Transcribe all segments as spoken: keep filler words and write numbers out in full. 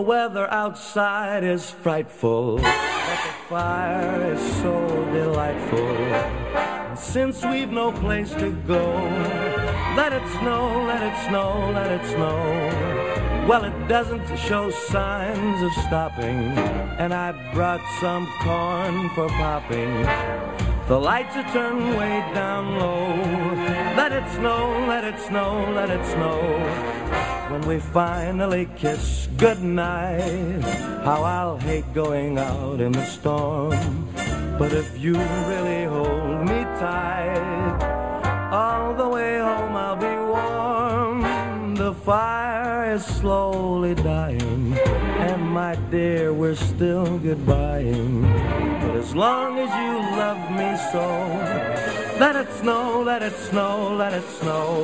The weather outside is frightful, but the fire is so delightful. And since we've no place to go, let it snow, let it snow, let it snow. Well, it doesn't show signs of stopping, and I brought some corn for popping. The lights are turned way down low. Let it snow, let it snow, let it snow. When we finally kiss goodnight, how I'll hate going out in the storm. But if you really hold me tight, all the way home I'll be warm. The fire is slowly dying, and my dear, we're still goodbying. But as long as you love me so, let it snow, let it snow, let it snow.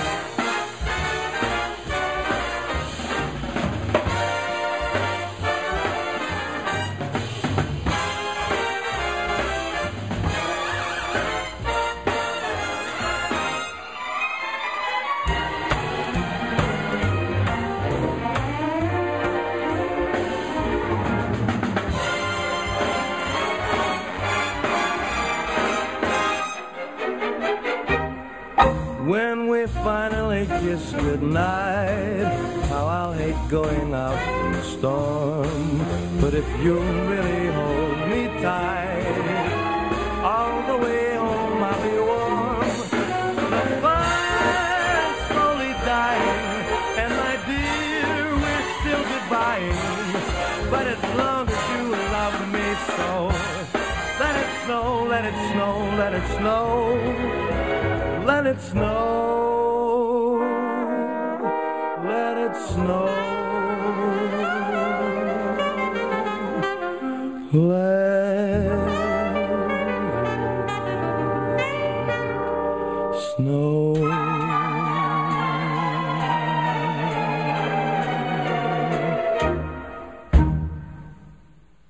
When we finally kiss goodnight, how I'll hate going out in the storm. But if you'll really hold me tight, all the way home I'll be warm. The fire's slowly dying, and my dear, we're still goodbying. But as long as you love me so, let it snow, let it snow, let it snow. Let it snow, let it snow, let it snow.